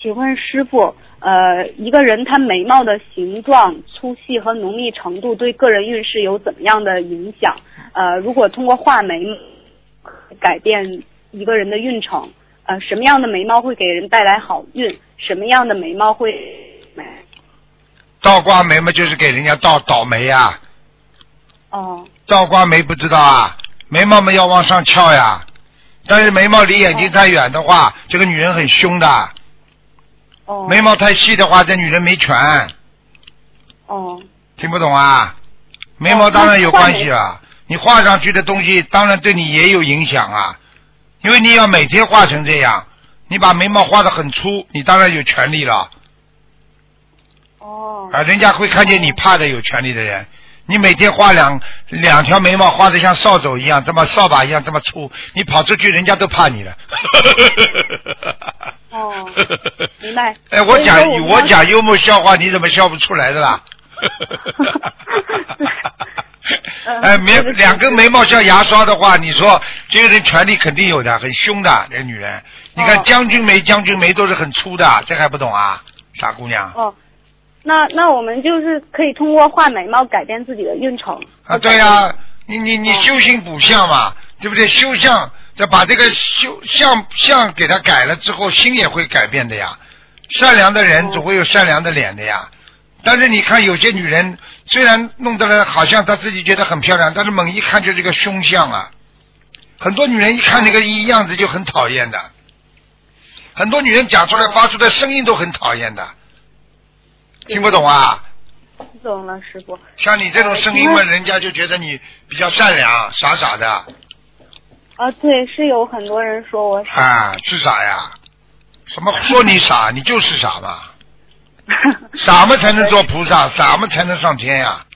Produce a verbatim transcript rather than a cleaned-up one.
请问师傅，呃，一个人他眉毛的形状、粗细和浓密程度对个人运势有怎么样的影响？呃，如果通过画眉改变一个人的运程，呃，什么样的眉毛会给人带来好运？什么样的眉毛会？ 倒挂眉毛就是给人家倒倒霉呀、 啊。哦。 倒挂眉不知道啊？眉毛嘛要往上翘呀，但是眉毛离眼睛太远的话，哦、这个女人很凶的。哦。眉毛太细的话，这女人没权。 哦。 听不懂啊？眉毛当然有关系了。哦、你画上去的东西，当然对你也有影响啊。因为你要每天画成这样，你把眉毛画得很粗，你当然有权利了。 哦。 啊，人家会看见你怕的有权利的人。你每天画两两条眉毛，画得像扫帚一样，这么扫把一样这么粗，你跑出去，人家都怕你了。 哦，明白。 哎，我讲我, 我讲幽默笑话，你怎么笑不出来的啦？哎，眉两根眉毛像牙刷的话，你说这个人权力肯定有的，很凶的这个女人。你看将军眉，将军眉都是很粗的，这还不懂啊，傻姑娘。 哦，那那我们就是可以通过画眉毛改变自己的运程。 啊，对呀、啊，你你你修心补相嘛，对不对？修相，再把这个修相相给它改了之后，心也会改变的呀。善良的人总会有善良的脸的呀。但是你看有些女人虽然弄得了好像她自己觉得很漂亮，但是猛一看就是个凶相啊。很多女人一看那个一样子就很讨厌的，很多女人讲出来发出的声音都很讨厌的，听不懂啊？ 懂了，师傅。 像你这种声音嘛，人家就觉得你比较善良，傻傻的。 啊，对，是有很多人说我傻。 啊，是傻呀？什么说你傻？你就是傻嘛。傻嘛才能做菩萨，傻嘛才能上天呀、啊。